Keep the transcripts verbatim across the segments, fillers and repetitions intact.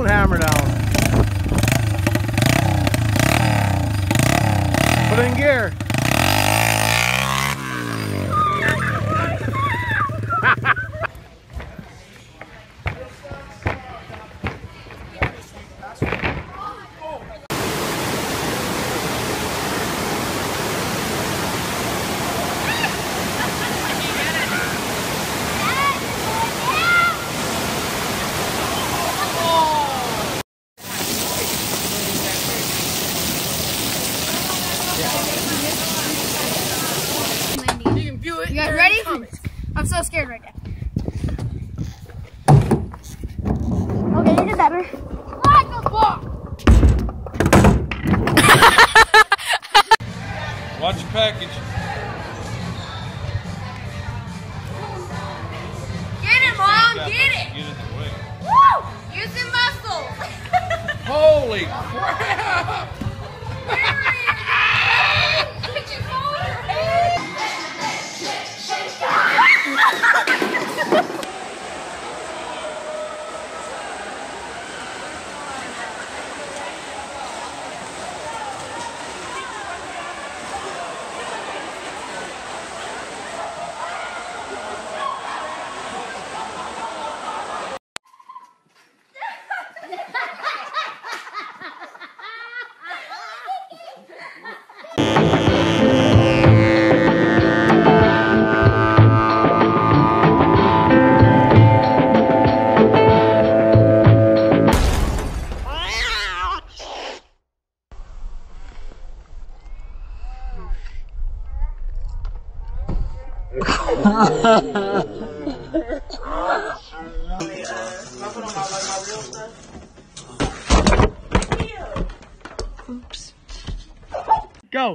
hammer down. Put it in gear. You guys ready? I'm so scared right now. Okay, you did better. What the fuck? Watch your package. Get it, Mom! Get it! Get it the way. Woo! Use your muscles! Holy crap! Could you hold your head? Oops. Go.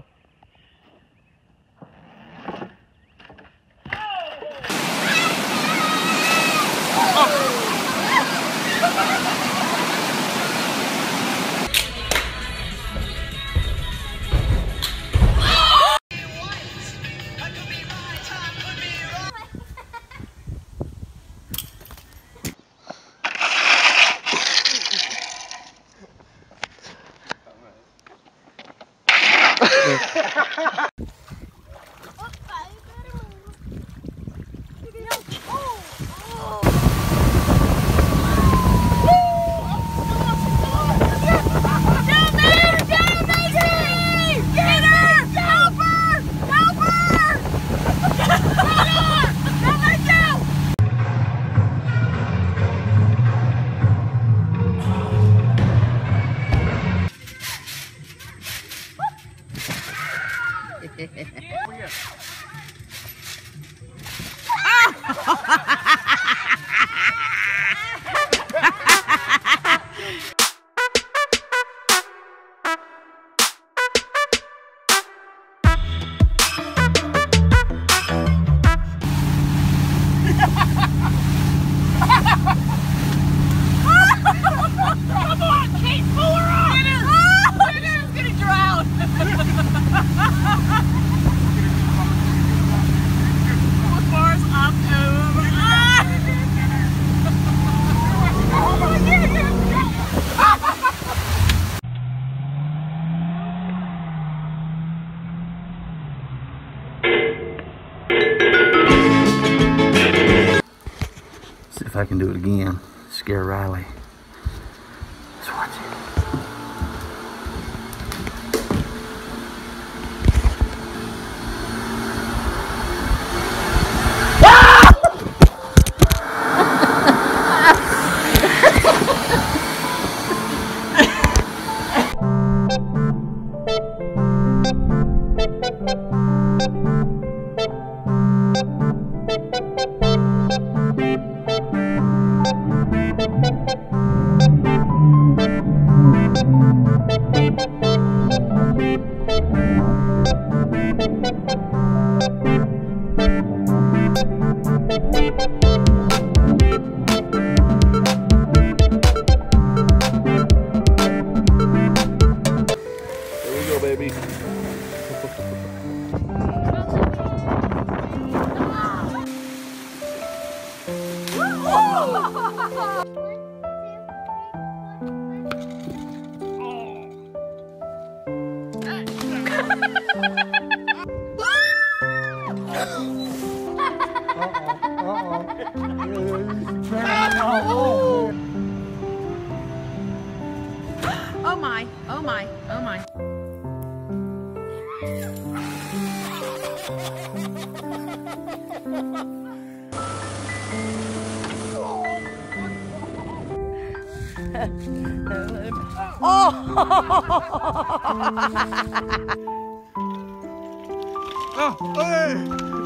See if I can do it again. Scare Riley. Let's watch it. Baby. Oh my, oh my, oh my. Oh! Oh, hey!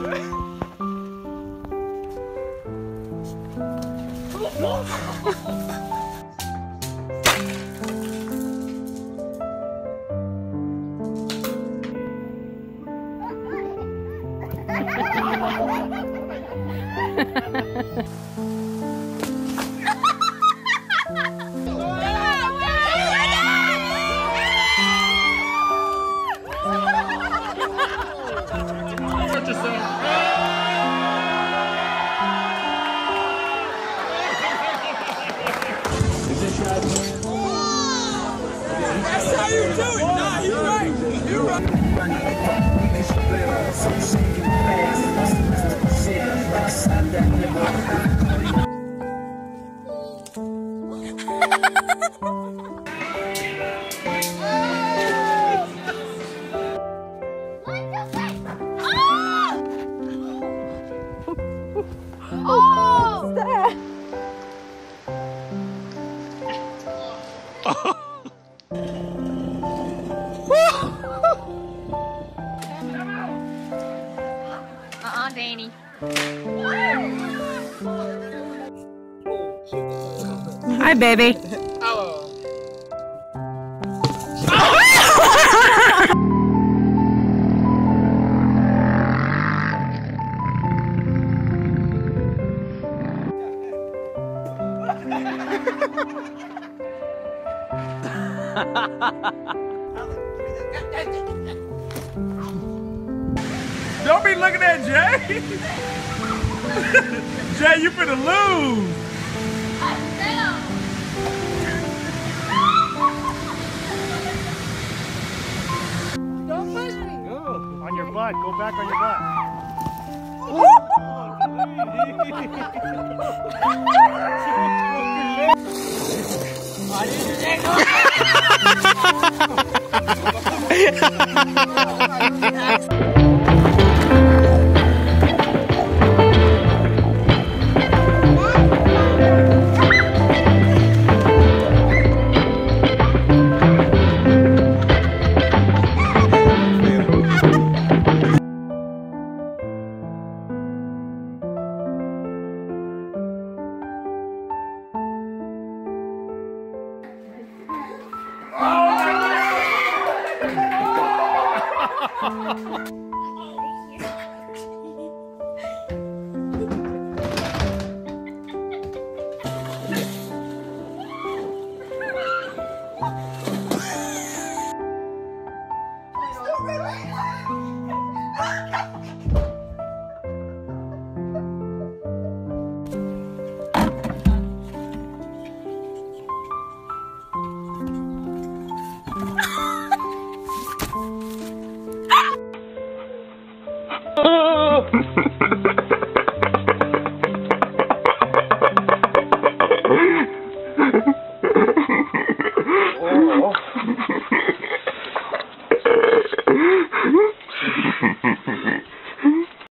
That's how you do it! Nah, you're right! You're right! Uh-uh, Danny. Hi, baby. Don't be looking at Jay! Jay, you finna lose! Don't push me! On your butt, go back on your butt.